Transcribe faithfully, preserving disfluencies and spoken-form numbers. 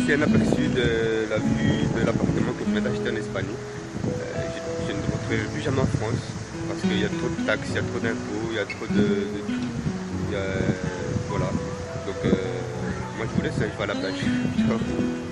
aussi un aperçu de la vue de l'appartement que je viens d'acheter en Espagne. Euh, je, je ne le retrouverai plus jamais en France parce qu'il y a trop de taxes, il y a trop d'impôts, il y a trop de, de tout. Il y a- voilà. Donc euh, moi je vous laisse, hein, je vais à la plage. Ciao.